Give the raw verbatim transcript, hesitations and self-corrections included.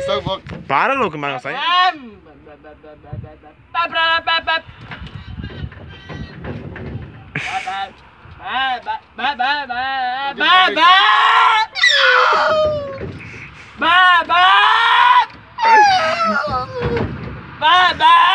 só vou. Para, louco, mas não sai. Bye bye.